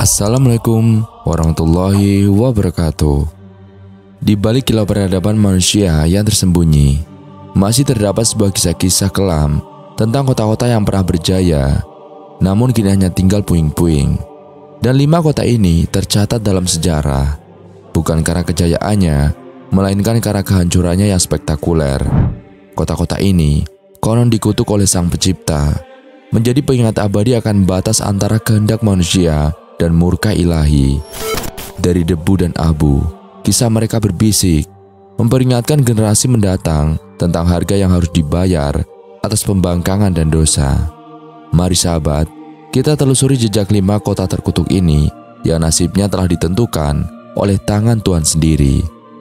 Assalamualaikum warahmatullahi wabarakatuh. Di balik kilau peradaban manusia yang tersembunyi, masih terdapat sebuah kisah-kisah kelam tentang kota-kota yang pernah berjaya, namun kini hanya tinggal puing-puing. Dan 5 kota ini tercatat dalam sejarah, bukan karena kejayaannya, melainkan karena kehancurannya yang spektakuler. Kota-kota ini konon dikutuk oleh Sang Pencipta, menjadi pengingat abadi akan batas antara kehendak manusia dan murka ilahi. Dari debu dan abu, kisah mereka berbisik, memperingatkan generasi mendatang tentang harga yang harus dibayar atas pembangkangan dan dosa. Mari sahabat, kita telusuri jejak 5 kota terkutuk ini yang nasibnya telah ditentukan oleh tangan Tuhan sendiri.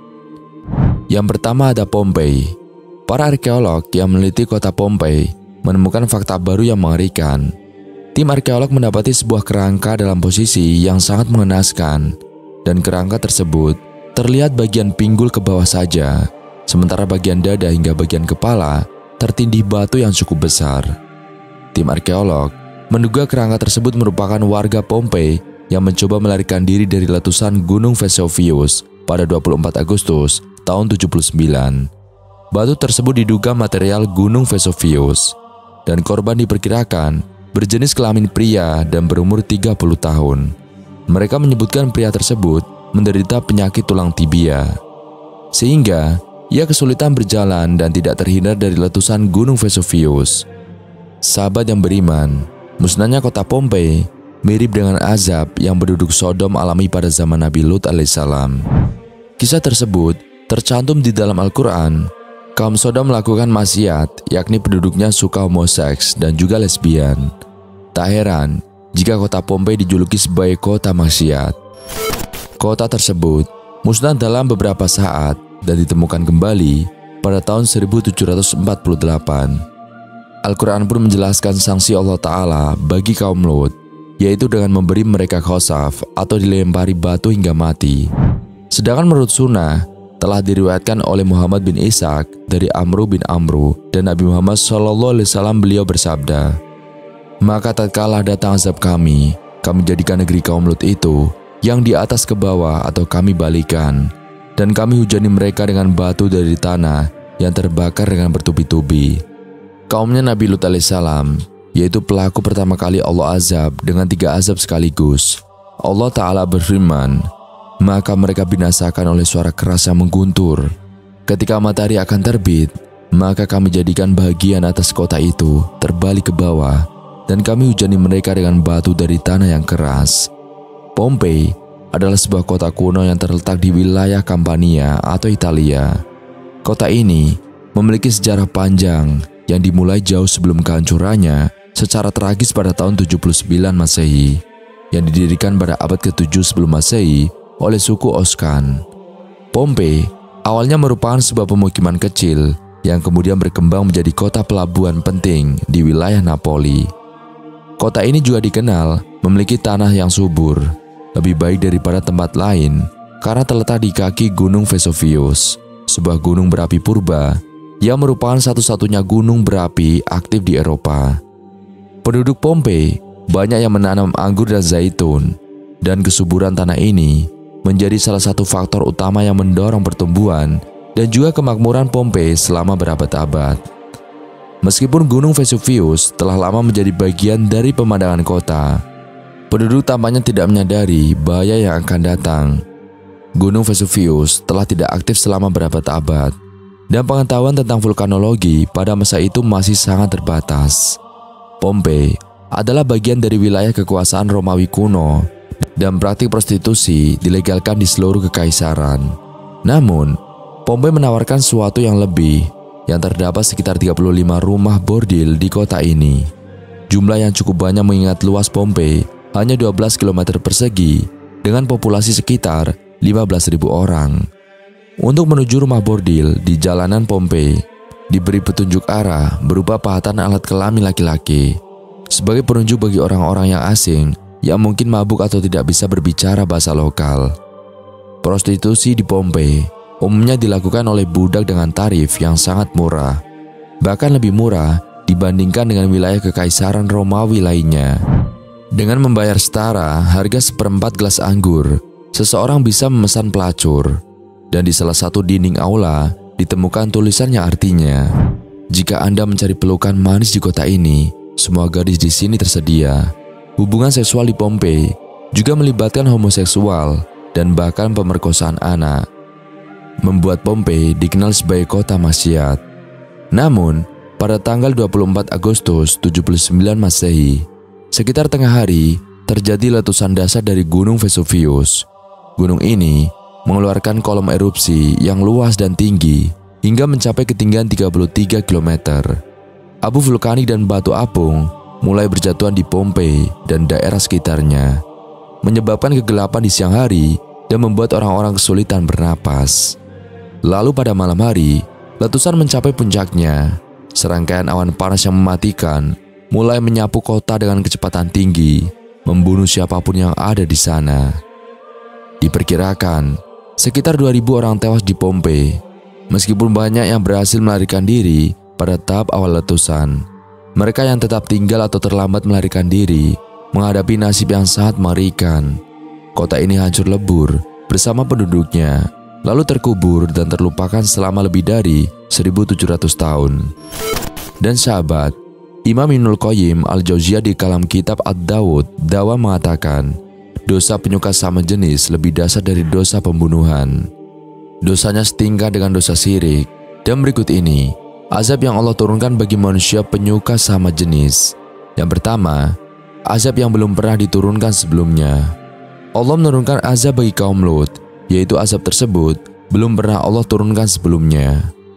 Yang pertama ada Pompei. Para arkeolog yang meneliti kota Pompei menemukan fakta baru yang mengerikan. Tim arkeolog mendapati sebuah kerangka dalam posisi yang sangat mengenaskan, dan kerangka tersebut terlihat bagian pinggul ke bawah saja, sementara bagian dada hingga bagian kepala tertindih batu yang cukup besar. Tim arkeolog menduga kerangka tersebut merupakan warga Pompei yang mencoba melarikan diri dari letusan Gunung Vesuvius pada 24 Agustus tahun 79. Batu tersebut diduga material Gunung Vesuvius, dan korban diperkirakan berjenis kelamin pria dan berumur 30 tahun. Mereka menyebutkan pria tersebut menderita penyakit tulang tibia, sehingga ia kesulitan berjalan dan tidak terhindar dari letusan Gunung Vesuvius. Sahabat yang beriman, musnahnya kota Pompei mirip dengan azab yang penduduk Sodom alami pada zaman Nabi Lut alaihissalam. Kisah tersebut tercantum di dalam Al-Quran. Kaum Sodom melakukan maksiat, yakni penduduknya suka homoseks dan juga lesbian. Tak heran jika kota Pompei dijuluki sebagai kota maksiat. Kota tersebut musnah dalam beberapa saat dan ditemukan kembali pada tahun 1748. Al-Quran pun menjelaskan sanksi Allah Ta'ala bagi kaum Lut, yaitu dengan memberi mereka khosaf atau dilempari batu hingga mati. Sedangkan menurut sunnah, telah diriwayatkan oleh Muhammad bin Ishaq dari Amru bin Amru dan Nabi Muhammad SAW, beliau bersabda, "Maka tatkala datang azab kami jadikan negeri kaum Lut itu yang di atas ke bawah atau kami balikan, dan kami hujani mereka dengan batu dari tanah yang terbakar dengan bertubi-tubi." Kaumnya Nabi Lut alaihissalam, yaitu pelaku pertama kali Allah azab dengan 3 azab sekaligus. Allah Ta'ala berfirman, "Maka mereka binasakan oleh suara keras yang mengguntur. Ketika matahari akan terbit, maka kami jadikan bagian atas kota itu terbalik ke bawah, dan kami hujani mereka dengan batu dari tanah yang keras." Pompei adalah sebuah kota kuno yang terletak di wilayah Campania atau Italia. Kota ini memiliki sejarah panjang yang dimulai jauh sebelum kehancurannya secara tragis pada tahun 79 Masehi, yang didirikan pada abad ke-7 sebelum Masehi oleh suku Oscan. Pompei awalnya merupakan sebuah pemukiman kecil yang kemudian berkembang menjadi kota pelabuhan penting di wilayah Napoli. Kota ini juga dikenal memiliki tanah yang subur, lebih baik daripada tempat lain karena terletak di kaki Gunung Vesuvius, sebuah gunung berapi purba yang merupakan satu-satunya gunung berapi aktif di Eropa. Penduduk Pompei banyak yang menanam anggur dan zaitun, dan kesuburan tanah ini menjadi salah satu faktor utama yang mendorong pertumbuhan dan juga kemakmuran Pompei selama berabad-abad. Meskipun Gunung Vesuvius telah lama menjadi bagian dari pemandangan kota, penduduk tampaknya tidak menyadari bahaya yang akan datang. Gunung Vesuvius telah tidak aktif selama berabad-abad, dan pengetahuan tentang vulkanologi pada masa itu masih sangat terbatas. Pompei adalah bagian dari wilayah kekuasaan Romawi kuno, dan praktik prostitusi dilegalkan di seluruh kekaisaran. Namun, Pompei menawarkan sesuatu yang lebih, yang terdapat sekitar 35 rumah bordil di kota ini. Jumlah yang cukup banyak mengingat luas Pompei hanya 12 km persegi dengan populasi sekitar 15.000 orang. Untuk menuju rumah bordil di jalanan Pompei, diberi petunjuk arah berupa pahatan alat kelamin laki-laki, sebagai penunjuk bagi orang-orang yang asing yang mungkin mabuk atau tidak bisa berbicara bahasa lokal. Prostitusi di Pompei umumnya dilakukan oleh budak dengan tarif yang sangat murah, bahkan lebih murah dibandingkan dengan wilayah kekaisaran Romawi lainnya. Dengan membayar setara harga seperempat gelas anggur, seseorang bisa memesan pelacur. Dan di salah satu dinding aula ditemukan tulisan yang artinya, "Jika Anda mencari pelukan manis di kota ini, semua gadis di sini tersedia." Hubungan seksual di Pompei juga melibatkan homoseksual dan bahkan pemerkosaan anak, membuat Pompei dikenal sebagai kota maksiat. Namun, pada tanggal 24 Agustus 79 Masehi, sekitar tengah hari, terjadi letusan dasar dari Gunung Vesuvius. Gunung ini mengeluarkan kolom erupsi yang luas dan tinggi hingga mencapai ketinggian 33 km. Abu vulkanik dan batu apung mulai berjatuhan di Pompei dan daerah sekitarnya, menyebabkan kegelapan di siang hari dan membuat orang-orang kesulitan bernapas. Lalu pada malam hari, letusan mencapai puncaknya. Serangkaian awan panas yang mematikan mulai menyapu kota dengan kecepatan tinggi, membunuh siapapun yang ada di sana. Diperkirakan, sekitar 2.000 orang tewas di Pompei, meskipun banyak yang berhasil melarikan diri pada tahap awal letusan. Mereka yang tetap tinggal atau terlambat melarikan diri menghadapi nasib yang sangat mengerikan. Kota ini hancur lebur bersama penduduknya, lalu terkubur dan terlupakan selama lebih dari 1.700 tahun. Dan sahabat, Imam Ibnul Qayyim Al-Jauziyah di kalam kitab Ad-Dawud Dawa mengatakan, dosa penyuka sama jenis lebih dasar dari dosa pembunuhan. Dosanya setingkat dengan dosa syirik. Dan berikut ini azab yang Allah turunkan bagi manusia penyuka sama jenis. Yang pertama, azab yang belum pernah diturunkan sebelumnya. Allah menurunkan azab bagi kaum Lut, yaitu azab tersebut belum pernah Allah turunkan sebelumnya.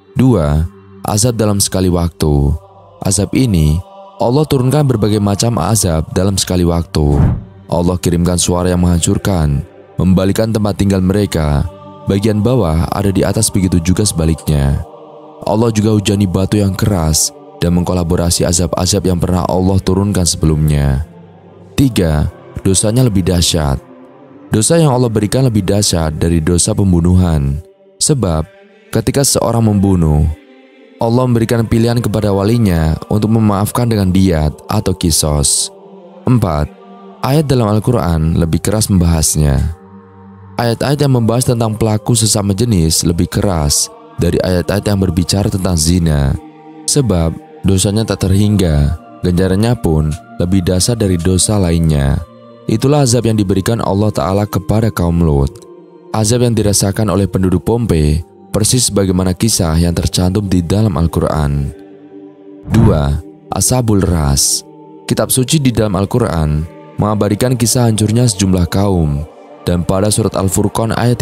2. Azab dalam sekali waktu. Azab ini Allah turunkan berbagai macam azab dalam sekali waktu. Allah kirimkan suara yang menghancurkan, membalikan tempat tinggal mereka. Bagian bawah ada di atas, begitu juga sebaliknya. Allah juga hujani batu yang keras dan mengkolaborasi azab-azab yang pernah Allah turunkan sebelumnya. 3. Dosanya lebih dahsyat. Dosa yang Allah berikan lebih dahsyat dari dosa pembunuhan. Sebab ketika seorang membunuh, Allah memberikan pilihan kepada walinya untuk memaafkan dengan diat atau kisos. 4. Ayat dalam Al-Quran lebih keras membahasnya. Ayat-ayat yang membahas tentang pelaku sesama jenis lebih keras dari ayat-ayat yang berbicara tentang zina. Sebab dosanya tak terhingga, ganjarannya pun lebih dasar dari dosa lainnya. Itulah azab yang diberikan Allah Ta'ala kepada kaum Lut. Azab yang dirasakan oleh penduduk Pompei persis sebagaimana kisah yang tercantum di dalam Al-Quran. 2. Ashabul Ras. Kitab suci di dalam Al-Quran mengabadikan kisah hancurnya sejumlah kaum. Dan pada surat Al-Furqan ayat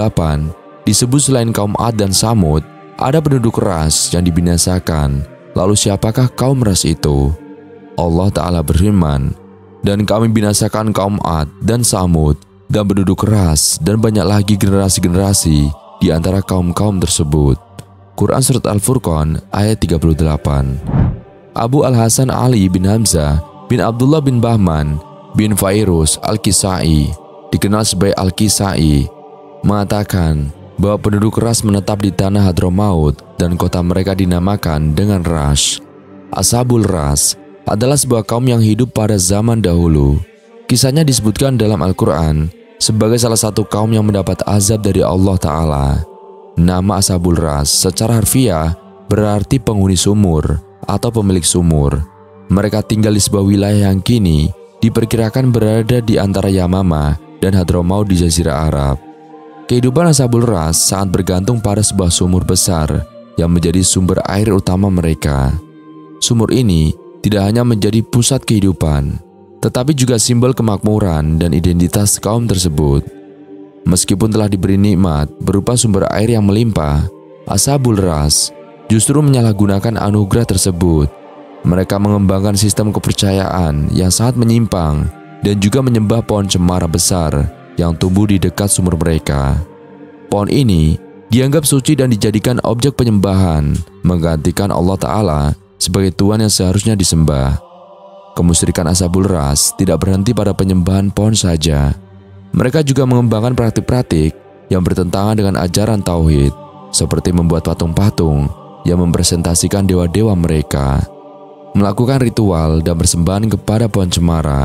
38 disebut selain kaum Ad dan Samud, ada penduduk Ras yang dibinasakan. Lalu siapakah kaum Ras itu? Allah Ta'ala berfirman, "Dan kami binasakan kaum Ad dan Samud dan penduduk Ras dan banyak lagi generasi-generasi di antara kaum-kaum tersebut." Quran Surat Al-Furqan ayat 38. Abu Al-Hasan Ali bin Hamzah bin Abdullah bin Bahman bin Fairuz Al-Kisai, dikenal sebagai Al-Kisai, mengatakan bahwa penduduk Ras menetap di tanah Hadramaut dan kota mereka dinamakan dengan Rash. Ashabul Ras adalah sebuah kaum yang hidup pada zaman dahulu. Kisahnya disebutkan dalam Al-Quran sebagai salah satu kaum yang mendapat azab dari Allah Ta'ala. Nama Ashabul Ras secara harfiah berarti penghuni sumur atau pemilik sumur. Mereka tinggal di sebuah wilayah yang kini diperkirakan berada di antara Yamamah dan Hadramaut di Jazirah Arab. Kehidupan Ashabul Ras sangat bergantung pada sebuah sumur besar yang menjadi sumber air utama mereka. Sumur ini tidak hanya menjadi pusat kehidupan, tetapi juga simbol kemakmuran dan identitas kaum tersebut. Meskipun telah diberi nikmat berupa sumber air yang melimpah, Ashabul Ras justru menyalahgunakan anugerah tersebut. Mereka mengembangkan sistem kepercayaan yang sangat menyimpang dan juga menyembah pohon cemara besar yang tumbuh di dekat sumur mereka. Pohon ini dianggap suci dan dijadikan objek penyembahan, menggantikan Allah Ta'ala sebagai Tuhan yang seharusnya disembah. Kemusyrikan Ashabul Ras tidak berhenti pada penyembahan pohon saja. Mereka juga mengembangkan praktik-praktik yang bertentangan dengan ajaran Tauhid, seperti membuat patung-patung yang mempresentasikan dewa-dewa mereka, melakukan ritual dan persembahan kepada pohon cemara,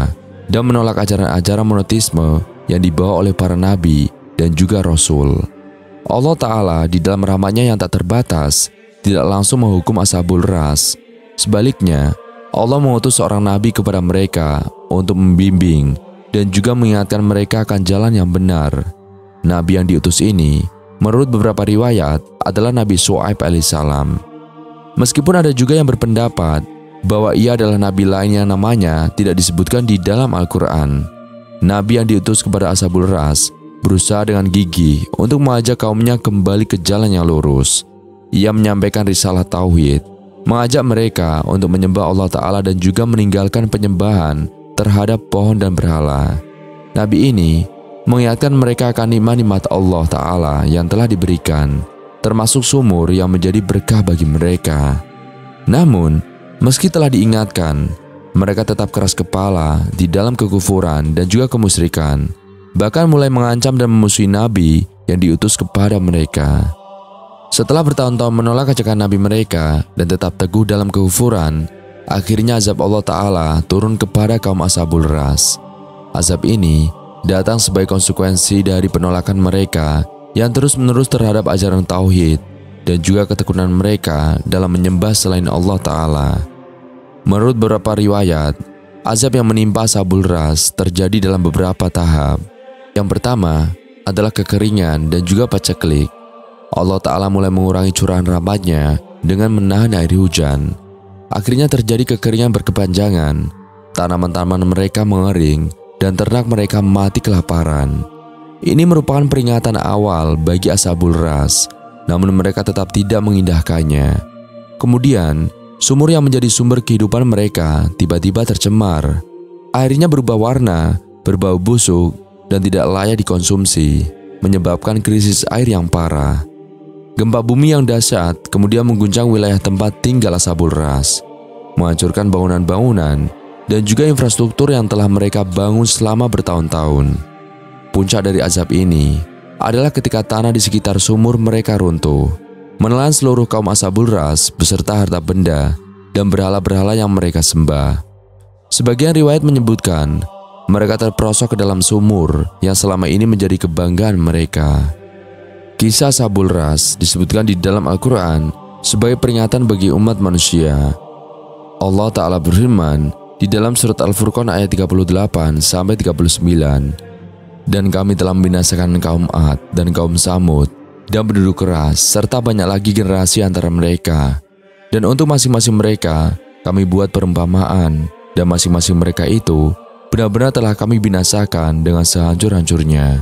dan menolak ajaran-ajaran monoteisme yang dibawa oleh para nabi dan juga rasul. Allah Ta'ala di dalam rahmat-Nya yang tak terbatas tidak langsung menghukum Ashabul Ras. Sebaliknya, Allah mengutus seorang nabi kepada mereka untuk membimbing dan juga mengingatkan mereka akan jalan yang benar. Nabi yang diutus ini, menurut beberapa riwayat, adalah Nabi Syuaib alaihissalam. Meskipun ada juga yang berpendapat bahwa ia adalah nabi lain yang namanya tidak disebutkan di dalam Al-Quran. Nabi yang diutus kepada Ashabul Ras berusaha dengan gigih untuk mengajak kaumnya kembali ke jalan yang lurus. Ia menyampaikan risalah tauhid, mengajak mereka untuk menyembah Allah Ta'ala dan juga meninggalkan penyembahan terhadap pohon dan berhala. Nabi ini mengingatkan mereka akan nikmat-nikmat Allah Ta'ala yang telah diberikan, termasuk sumur yang menjadi berkah bagi mereka. Namun, meski telah diingatkan, mereka tetap keras kepala di dalam kekufuran dan juga kemusyrikan, bahkan mulai mengancam dan memusuhi Nabi yang diutus kepada mereka. Setelah bertahun-tahun menolak ajakan Nabi mereka dan tetap teguh dalam kekufuran, akhirnya azab Allah Ta'ala turun kepada kaum Ashabul Ras. Azab ini datang sebagai konsekuensi dari penolakan mereka yang terus-menerus terhadap ajaran tauhid dan juga ketekunan mereka dalam menyembah selain Allah Ta'ala. Menurut beberapa riwayat, azab yang menimpa Ashabul Ras terjadi dalam beberapa tahap. Yang pertama adalah kekeringan dan juga paceklik. Allah Ta'ala mulai mengurangi curahan rahmat-Nya dengan menahan air hujan. Akhirnya terjadi kekeringan berkepanjangan, tanaman-tanaman mereka mengering, dan ternak mereka mati kelaparan. Ini merupakan peringatan awal bagi Ashabul Ras, namun mereka tetap tidak mengindahkannya. Kemudian, sumur yang menjadi sumber kehidupan mereka tiba-tiba tercemar. Airnya berubah warna, berbau busuk, dan tidak layak dikonsumsi, menyebabkan krisis air yang parah. Gempa bumi yang dahsyat kemudian mengguncang wilayah tempat tinggal Ashabul Ras, menghancurkan bangunan-bangunan dan juga infrastruktur yang telah mereka bangun selama bertahun-tahun. Puncak dari azab ini adalah ketika tanah di sekitar sumur mereka runtuh, menelan seluruh kaum Ashabul Ras beserta harta benda dan berhala-berhala yang mereka sembah. Sebagian riwayat menyebutkan mereka terperosok ke dalam sumur yang selama ini menjadi kebanggaan mereka. Kisah Ashabul Ras disebutkan di dalam Al-Quran sebagai peringatan bagi umat manusia. Allah Ta'ala berfirman di dalam surat Al-Furqan ayat 38-39, "Dan kami telah membinasakan kaum Ad dan kaum Samud dan penduduk keras serta banyak lagi generasi antara mereka. Dan untuk masing-masing mereka kami buat perumpamaan, dan masing-masing mereka itu benar-benar telah kami binasakan dengan sehancur-hancurnya."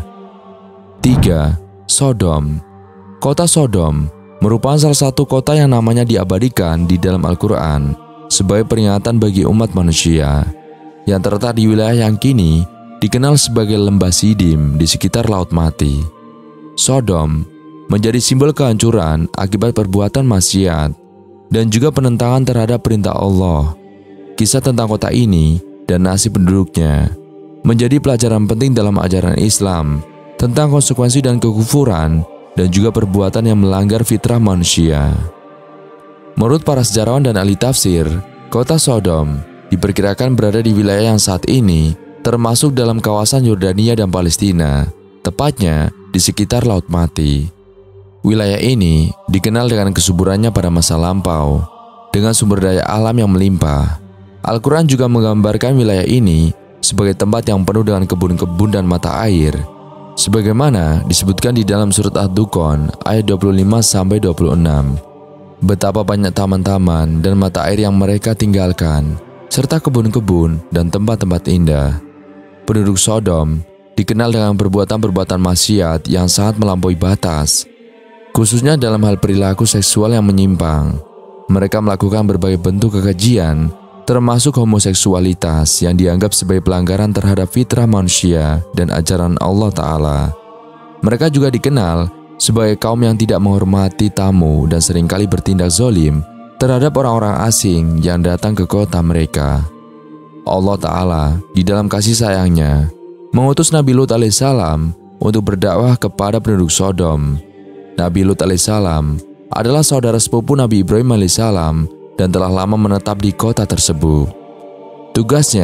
3. Sodom. Kota Sodom merupakan salah satu kota yang namanya diabadikan di dalam Al-Quran sebagai peringatan bagi umat manusia, yang terletak di wilayah yang kini dikenal sebagai Lembah Sidim di sekitar Laut Mati. Sodom menjadi simbol kehancuran akibat perbuatan maksiat dan juga penentangan terhadap perintah Allah. Kisah tentang kota ini dan nasib penduduknya menjadi pelajaran penting dalam ajaran Islam tentang konsekuensi dan kekufuran dan juga perbuatan yang melanggar fitrah manusia. Menurut para sejarawan dan ahli tafsir, kota Sodom diperkirakan berada di wilayah yang saat ini termasuk dalam kawasan Yordania dan Palestina, tepatnya di sekitar Laut Mati. Wilayah ini dikenal dengan kesuburannya pada masa lampau, dengan sumber daya alam yang melimpah. Al-Quran juga menggambarkan wilayah ini sebagai tempat yang penuh dengan kebun-kebun dan mata air, sebagaimana disebutkan di dalam surat Ad-Dukhan ayat 25-26. Betapa banyak taman-taman dan mata air yang mereka tinggalkan, serta kebun-kebun dan tempat-tempat indah. Penduduk Sodom dikenal dengan perbuatan-perbuatan maksiat yang sangat melampaui batas, khususnya dalam hal perilaku seksual yang menyimpang. Mereka melakukan berbagai bentuk kekejian, termasuk homoseksualitas yang dianggap sebagai pelanggaran terhadap fitrah manusia dan ajaran Allah Ta'ala. Mereka juga dikenal sebagai kaum yang tidak menghormati tamu dan seringkali bertindak zalim terhadap orang-orang asing yang datang ke kota mereka. Allah Ta'ala di dalam kasih sayangnya mengutus Nabi Lut alaihissalam untuk berdakwah kepada penduduk Sodom. Nabi Lut alaihissalam adalah saudara sepupu Nabi Ibrahim alaihissalam dan telah lama menetap di kota tersebut. Tugasnya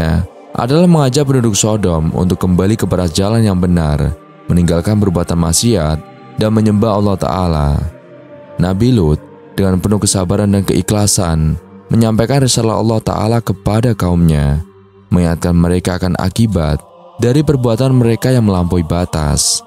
adalah mengajak penduduk Sodom untuk kembali kepada jalan yang benar, meninggalkan perbuatan maksiat, dan menyembah Allah Ta'ala. Nabi Lut dengan penuh kesabaran dan keikhlasan menyampaikan risalah Allah Ta'ala kepada kaumnya, mengingatkan mereka akan akibat dari perbuatan mereka yang melampaui batas.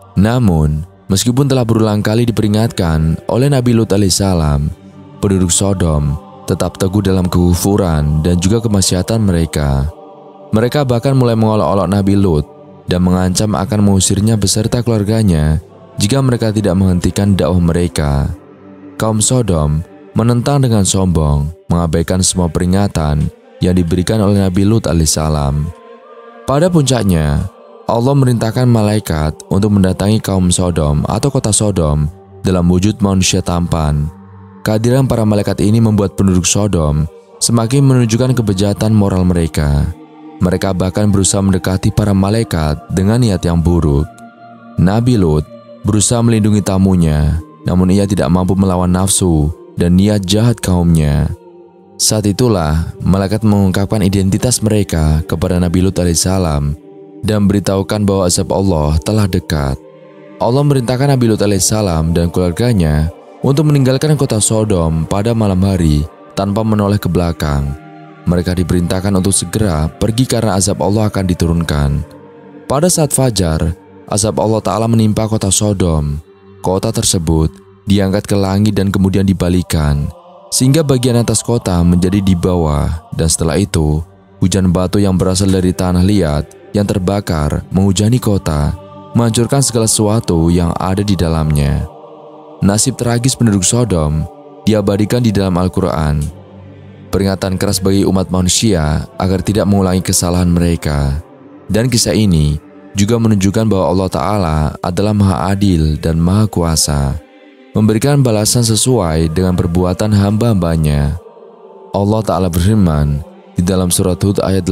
Namun, meskipun telah berulang kali diperingatkan oleh Nabi Lut alaihissalam, penduduk Sodom tetap teguh dalam kekufuran dan juga kemaksiatan mereka. Mereka bahkan mulai mengolok-olok Nabi Lut dan mengancam akan mengusirnya beserta keluarganya jika mereka tidak menghentikan dakwah mereka. Kaum Sodom menentang dengan sombong, mengabaikan semua peringatan yang diberikan oleh Nabi Lut alaihissalam. Pada puncaknya, Allah merintahkan malaikat untuk mendatangi kaum Sodom atau kota Sodom dalam wujud manusia tampan. Kehadiran para malaikat ini membuat penduduk Sodom semakin menunjukkan kebejatan moral mereka. Mereka bahkan berusaha mendekati para malaikat dengan niat yang buruk. Nabi Lut berusaha melindungi tamunya, namun ia tidak mampu melawan nafsu dan niat jahat kaumnya. Saat itulah malaikat mengungkapkan identitas mereka kepada Nabi Lut alaihissalam dan beritahukan bahwa azab Allah telah dekat. Allah merintahkan Nabi Lut alaihissalam dan keluarganya untuk meninggalkan kota Sodom pada malam hari tanpa menoleh ke belakang. Mereka diperintahkan untuk segera pergi karena azab Allah akan diturunkan. Pada saat fajar, azab Allah Ta'ala menimpa kota Sodom. Kota tersebut diangkat ke langit dan kemudian dibalikan, sehingga bagian atas kota menjadi di bawah, dan setelah itu, hujan batu yang berasal dari tanah liat yang terbakar menghujani kota, menghancurkan segala sesuatu yang ada di dalamnya. Nasib tragis penduduk Sodom diabadikan di dalam Al-Quran. Peringatan keras bagi umat manusia agar tidak mengulangi kesalahan mereka. Dan kisah ini juga menunjukkan bahwa Allah Ta'ala adalah Maha Adil dan Maha Kuasa, memberikan balasan sesuai dengan perbuatan hamba-hambanya. Allah Ta'ala berfirman di dalam surat Hud ayat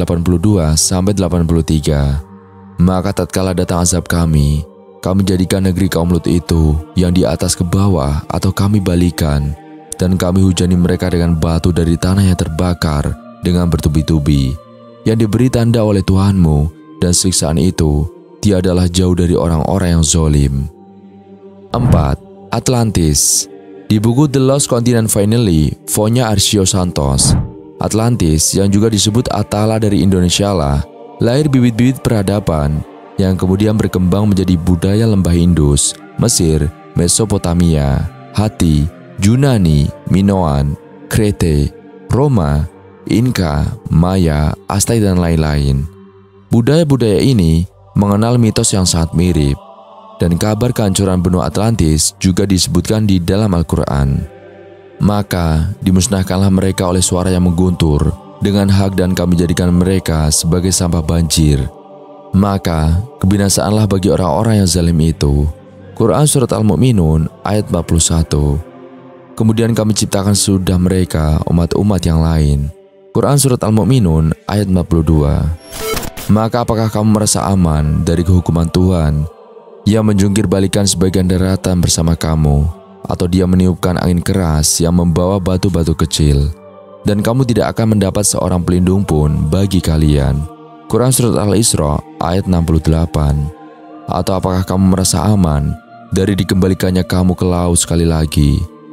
82-83, "Maka tatkala datang azab kami jadikan negeri kaum Lut itu yang di atas ke bawah atau kami balikan, dan kami hujani mereka dengan batu dari tanah yang terbakar dengan bertubi-tubi, yang diberi tanda oleh Tuhanmu, dan siksaan itu tiadalah jauh dari orang-orang yang zolim." 4. Atlantis. Di buku The Lost Continent Finally, Fonya Arcio Santos, Atlantis yang juga disebut Atala dari Indonesia lah, lahir bibit-bibit peradaban yang kemudian berkembang menjadi budaya lembah Indus, Mesir, Mesopotamia, Hatti, Yunani, Minoan, Krete, Roma, Inka, Maya, Aztec, dan lain-lain. Budaya-budaya ini mengenal mitos yang sangat mirip, dan kabar kehancuran benua Atlantis juga disebutkan di dalam Al-Quran. Maka dimusnahkanlah mereka oleh suara yang mengguntur dengan hak, dan kami jadikan mereka sebagai sampah banjir. Maka kebinasaanlah bagi orang-orang yang zalim itu. Quran Surat Al-Mu'minun ayat 41. Kemudian kami ciptakan sesudah mereka umat-umat yang lain. Quran Surat Al-Mu'minun ayat 42. Maka apakah kamu merasa aman dari kehukuman Tuhan yang menjungkir balikan sebagian daratan bersama kamu, atau dia meniupkan angin keras yang membawa batu-batu kecil, dan kamu tidak akan mendapat seorang pelindung pun bagi kalian. Quran Surat Al-Isra ayat 68. Atau apakah kamu merasa aman dari dikembalikannya kamu ke laut sekali lagi,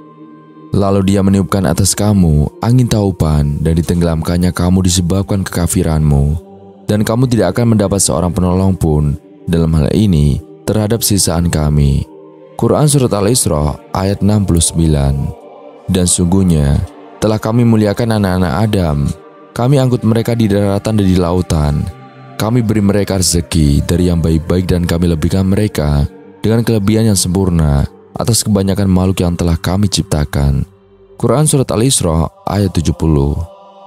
lalu dia meniupkan atas kamu angin taupan dan ditenggelamkannya kamu disebabkan kekafiranmu, dan kamu tidak akan mendapat seorang penolong pun dalam hal ini terhadap sisaan kami. Quran Surat Al-Isra ayat 69. Dan sungguhnya telah kami muliakan anak-anak Adam. Kami angkut mereka di daratan dan di lautan. Kami beri mereka rezeki dari yang baik-baik, dan kami lebihkan mereka dengan kelebihan yang sempurna atas kebanyakan makhluk yang telah kami ciptakan. Quran Surat Al-Isra ayat 70.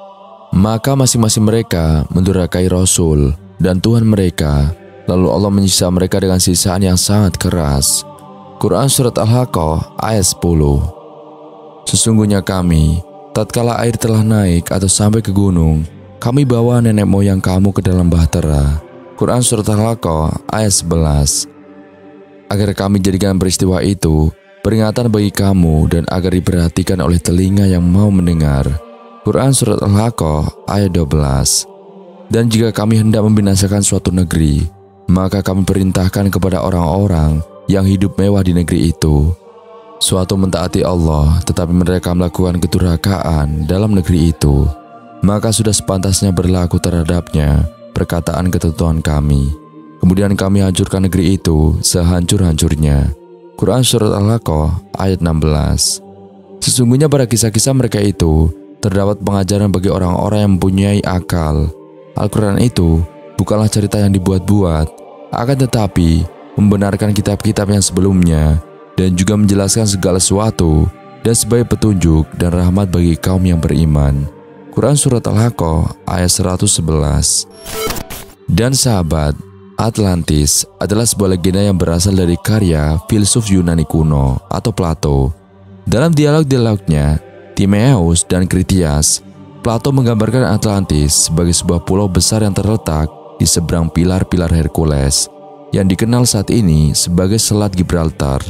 Maka masing-masing mereka mendurhakai Rasul dan Tuhan mereka, lalu Allah menyiksa mereka dengan sisaan yang sangat keras. Quran Surat Al-Haqqah ayat 10. Sesungguhnya kami, tatkala air telah naik atau sampai ke gunung, kami bawa nenek moyang kamu ke dalam bahtera. Quran Surat Al-Haqqah ayat 11. Agar kami jadikan peristiwa itu peringatan bagi kamu, dan agar diperhatikan oleh telinga yang mau mendengar. Quran Surat Al-Haqqah ayat 12. Dan jika kami hendak membinasakan suatu negeri, maka kami perintahkan kepada orang-orang yang hidup mewah di negeri itu, suatu mentaati Allah, tetapi mereka melakukan kedurhakaan dalam negeri itu, maka sudah sepantasnya berlaku terhadapnya perkataan ketentuan kami. Kemudian kami hancurkan negeri itu sehancur-hancurnya. Quran Surat Al-Haqqah ayat 16. Sesungguhnya pada kisah-kisah mereka itu terdapat pengajaran bagi orang-orang yang mempunyai akal. Al-Quran itu bukanlah cerita yang dibuat-buat, akan tetapi membenarkan kitab-kitab yang sebelumnya dan juga menjelaskan segala sesuatu dan sebagai petunjuk dan rahmat bagi kaum yang beriman. Quran Surat Al-Haqqah ayat 111. Dan sahabat, Atlantis adalah sebuah legenda yang berasal dari karya filsuf Yunani kuno atau Plato. Dalam dialog-dialognya, Timaeus dan Critias, Plato menggambarkan Atlantis sebagai sebuah pulau besar yang terletak di seberang pilar-pilar Hercules yang dikenal saat ini sebagai Selat Gibraltar.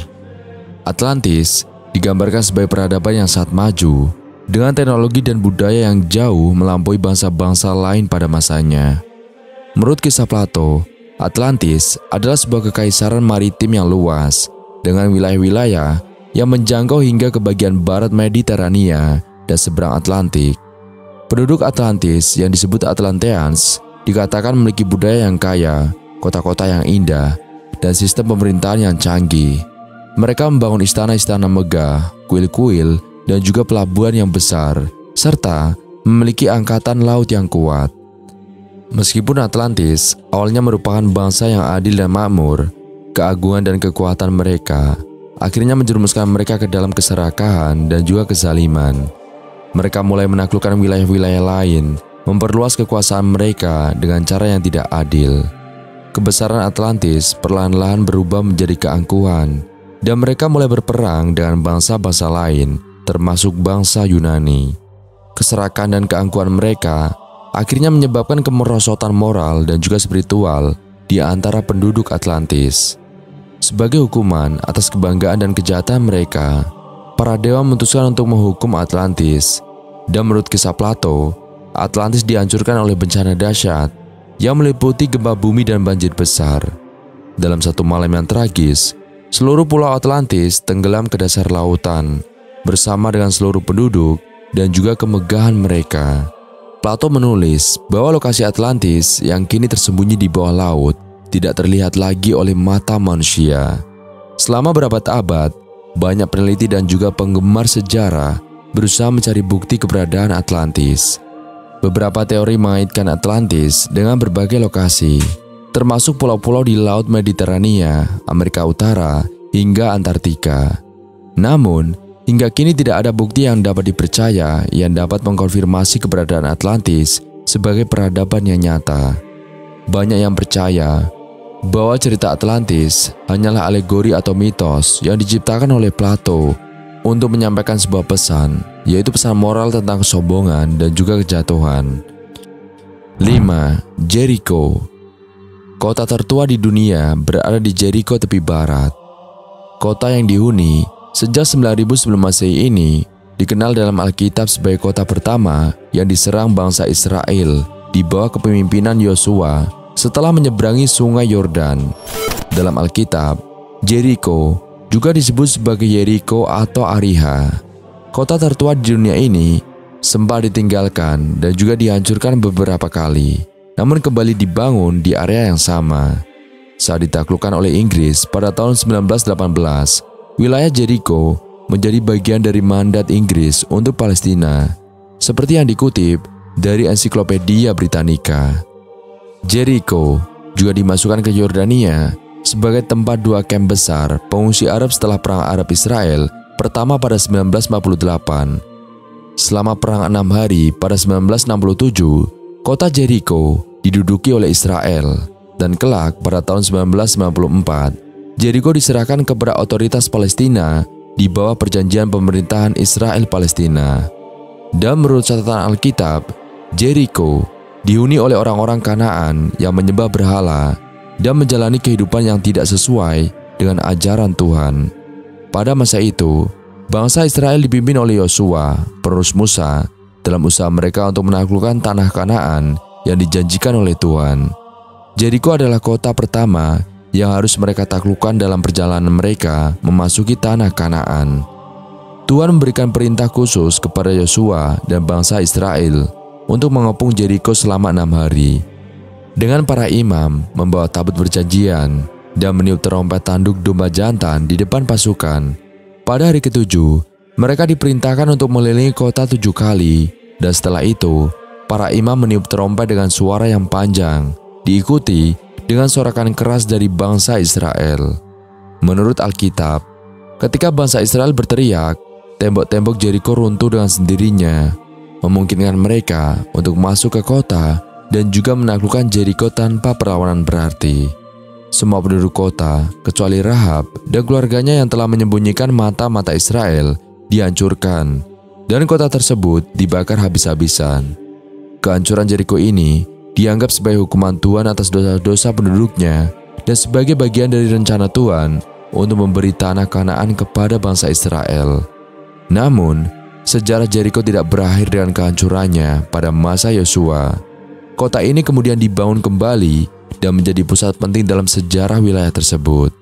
Atlantis digambarkan sebagai peradaban yang sangat maju dengan teknologi dan budaya yang jauh melampaui bangsa-bangsa lain pada masanya. Menurut kisah Plato, Atlantis adalah sebuah kekaisaran maritim yang luas dengan wilayah-wilayah yang menjangkau hingga ke bagian barat Mediterania dan seberang Atlantik. Penduduk Atlantis yang disebut Atlanteans dikatakan memiliki budaya yang kaya, kota-kota yang indah, dan sistem pemerintahan yang canggih. Mereka membangun istana-istana megah, kuil-kuil, dan juga pelabuhan yang besar, serta memiliki angkatan laut yang kuat. Meskipun Atlantis awalnya merupakan bangsa yang adil dan makmur, keagungan dan kekuatan mereka akhirnya menjerumuskan mereka ke dalam keserakahan dan juga kezaliman. Mereka mulai menaklukkan wilayah-wilayah lain, memperluas kekuasaan mereka dengan cara yang tidak adil. Kebesaran Atlantis perlahan-lahan berubah menjadi keangkuhan, dan mereka mulai berperang dengan bangsa-bangsa lain, termasuk bangsa Yunani. Keserakahan dan keangkuhan mereka akhirnya menyebabkan kemerosotan moral dan juga spiritual di antara penduduk Atlantis. Sebagai hukuman atas kebanggaan dan kejahatan mereka, para dewa memutuskan untuk menghukum Atlantis. Dan menurut kisah Plato, Atlantis dihancurkan oleh bencana dahsyat yang meliputi gempa bumi dan banjir besar. Dalam satu malam yang tragis, seluruh pulau Atlantis tenggelam ke dasar lautan bersama dengan seluruh penduduk dan juga kemegahan mereka. Plato menulis bahwa lokasi Atlantis yang kini tersembunyi di bawah laut tidak terlihat lagi oleh mata manusia. Selama berabad-abad, banyak peneliti dan juga penggemar sejarah berusaha mencari bukti keberadaan Atlantis. Beberapa teori mengaitkan Atlantis dengan berbagai lokasi, termasuk pulau-pulau di Laut Mediterania, Amerika Utara, hingga Antartika. Namun, hingga kini tidak ada bukti yang dapat dipercaya yang dapat mengkonfirmasi keberadaan Atlantis sebagai peradaban yang nyata. Banyak yang percaya bahwa cerita Atlantis hanyalah alegori atau mitos yang diciptakan oleh Plato untuk menyampaikan sebuah pesan, yaitu pesan moral tentang kesombongan dan juga kejatuhan. 5. Jericho. Kota tertua di dunia berada di Jericho tepi barat. Kota yang dihuni sejak 9000 sebelum Masehi ini dikenal dalam Alkitab sebagai kota pertama yang diserang bangsa Israel di bawah kepemimpinan Yosua setelah menyeberangi sungai Yordan. Dalam Alkitab, Jericho juga disebut sebagai Yeriko atau Ariha. Kota tertua di dunia ini sempat ditinggalkan dan juga dihancurkan beberapa kali, namun kembali dibangun di area yang sama. Saat ditaklukkan oleh Inggris pada tahun 1918, wilayah Jericho menjadi bagian dari mandat Inggris untuk Palestina, seperti yang dikutip dari Ensiklopedia Britannica. Jericho juga dimasukkan ke Yordania sebagai tempat dua kamp besar pengungsi Arab setelah Perang Arab-Israel pertama pada 1948. Selama perang 6 hari pada 1967, kota Jericho diduduki oleh Israel, dan kelak pada tahun 1994, Jericho diserahkan kepada otoritas Palestina di bawah perjanjian pemerintahan Israel-Palestina. Dan menurut catatan Alkitab, Jericho dihuni oleh orang-orang Kanaan yang menyembah berhala dan menjalani kehidupan yang tidak sesuai dengan ajaran Tuhan. Pada masa itu, bangsa Israel dipimpin oleh Yosua, penerus Musa, dalam usaha mereka untuk menaklukkan tanah Kanaan yang dijanjikan oleh Tuhan. Jeriko adalah kota pertama yang harus mereka taklukkan dalam perjalanan mereka memasuki tanah Kanaan. Tuhan memberikan perintah khusus kepada Yosua dan bangsa Israel untuk mengepung Jeriko selama 6 hari. Dengan para imam membawa tabut perjanjian dan meniup terompet tanduk domba jantan di depan pasukan. Pada hari ke-7, mereka diperintahkan untuk mengelilingi kota 7 kali, dan setelah itu, para imam meniup terompet dengan suara yang panjang, diikuti dengan sorakan keras dari bangsa Israel. Menurut Alkitab, ketika bangsa Israel berteriak, tembok-tembok Jeriko runtuh dengan sendirinya, memungkinkan mereka untuk masuk ke kota dan juga menaklukkan Jeriko tanpa perlawanan berarti. Semua penduduk kota, kecuali Rahab dan keluarganya yang telah menyembunyikan mata-mata Israel, dihancurkan, dan kota tersebut dibakar habis-habisan. Kehancuran Jeriko ini dianggap sebagai hukuman Tuhan atas dosa-dosa penduduknya dan sebagai bagian dari rencana Tuhan untuk memberi tanah Kanaan kepada bangsa Israel. Namun, sejarah Jeriko tidak berakhir dengan kehancurannya pada masa Yosua. Kota ini kemudian dibangun kembali dan menjadi pusat penting dalam sejarah wilayah tersebut.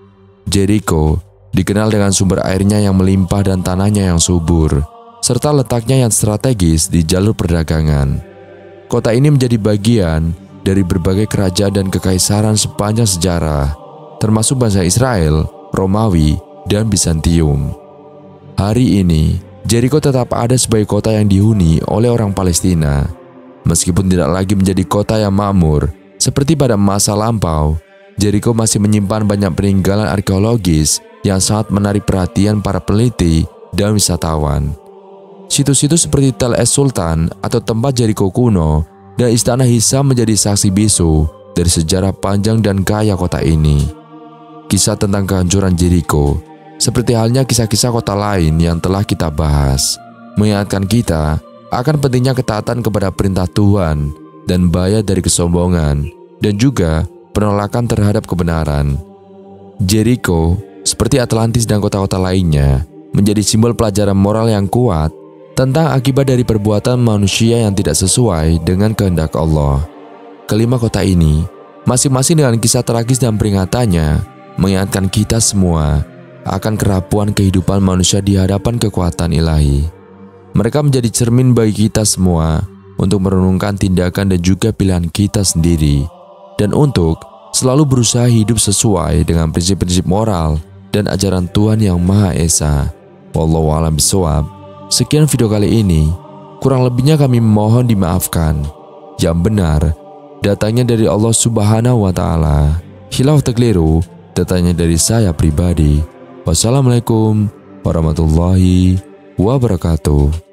Jeriko dikenal dengan sumber airnya yang melimpah dan tanahnya yang subur, serta letaknya yang strategis di jalur perdagangan. Kota ini menjadi bagian dari berbagai kerajaan dan kekaisaran sepanjang sejarah, termasuk bangsa Israel, Romawi, dan Bizantium. Hari ini, Jeriko tetap ada sebagai kota yang dihuni oleh orang Palestina. Meskipun tidak lagi menjadi kota yang makmur seperti pada masa lampau, Jeriko masih menyimpan banyak peninggalan arkeologis yang sangat menarik perhatian para peneliti dan wisatawan. Situs-situs seperti Tel Es Sultan atau tempat Jeriko kuno dan Istana Hisam menjadi saksi bisu dari sejarah panjang dan kaya kota ini. Kisah tentang kehancuran Jeriko, seperti halnya kisah-kisah kota lain yang telah kita bahas, mengingatkan kita akan pentingnya ketaatan kepada perintah Tuhan dan bahaya dari kesombongan dan juga penolakan terhadap kebenaran. Jeriko, seperti Atlantis dan kota-kota lainnya, menjadi simbol pelajaran moral yang kuat tentang akibat dari perbuatan manusia yang tidak sesuai dengan kehendak Allah. Kelima kota ini, masing-masing dengan kisah tragis dan peringatannya, mengingatkan kita semua akan kerapuan kehidupan manusia di hadapan kekuatan ilahi. Mereka menjadi cermin bagi kita semua untuk merenungkan tindakan dan juga pilihan kita sendiri, dan untuk selalu berusaha hidup sesuai dengan prinsip-prinsip moral dan ajaran Tuhan Yang Maha Esa. Wallahu a'lam bishawab. Sekian video kali ini, kurang lebihnya kami mohon dimaafkan. Yang benar datangnya dari Allah Subhanahu wa Ta'ala. Khilaf takliru datangnya dari saya pribadi. Wassalamualaikum warahmatullahi wabarakatuh.